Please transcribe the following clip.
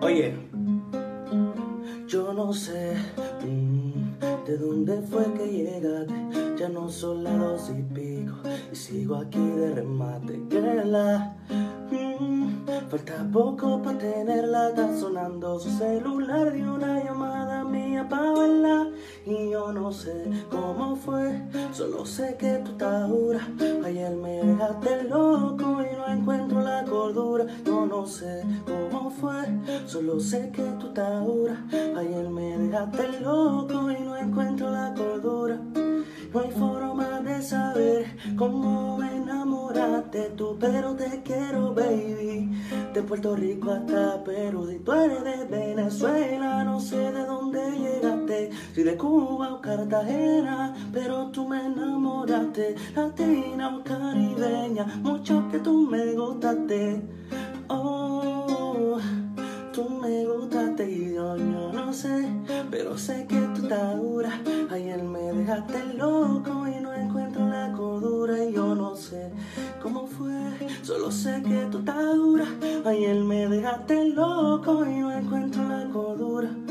Oye, yo no sé de dónde fue que llegaste. Ya no son las 2:00 y sigo aquí de remate. Falta poco para tenerla. Está sonando su celular de una llamada mía pa' verla. Y yo no sé cómo fue, solo sé que tú estás dura. Ayer me dejaste loco y no encuentro la cordura. Yo no sé cómo fue, solo sé que tú estás dura. Ayer me dejaste loco y no encuentro la cordura. No hay forma de saber cómo me enamoraste tú, pero te quiero, baby. De Puerto Rico hasta Perú, y tú eres de Venezuela, no sé de dónde llegaste, si de Cuba o Cartagena, pero tú me enamoraste. Latina o caribeña, mucho que tú me gustaste. Oh, tú me gustaste y yo no sé, pero sé que tú estás dura. Ayer me dejaste loco y no encuentro la cordura. Y yo no sé cómo fue, solo sé que tú estás dura. Ayer me dejaste loco y no encuentro la cordura.